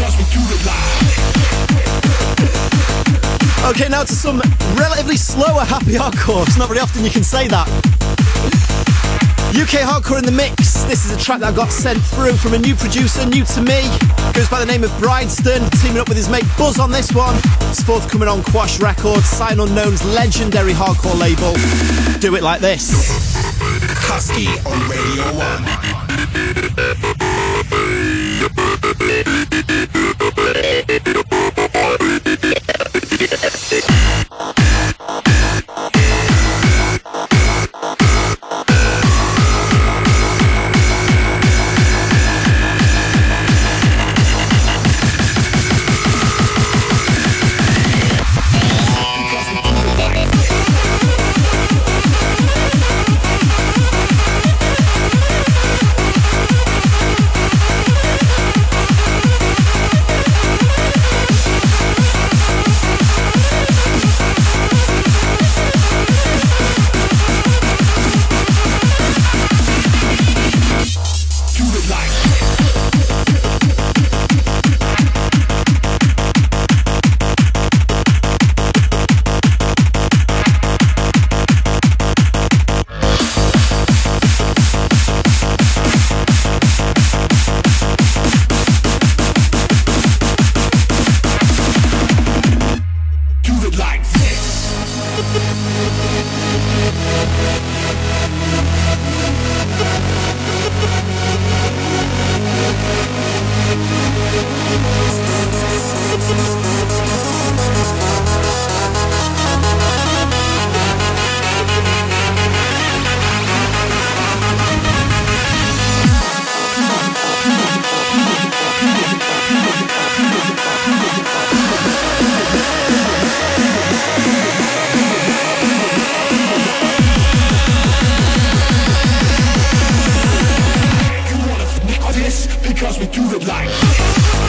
Okay, now to some relatively slower happy hardcore. It's not very often you can say that. UK hardcore in the mix. This is a track that got sent through from a new producer, new to me. Goes by the name of Brisdon, teaming up with his mate Buzz on this one. It's forthcoming on Quosh Records, Sign Unknown's legendary hardcore label. Do it like this. Kutski on Radio 1. Because we do it like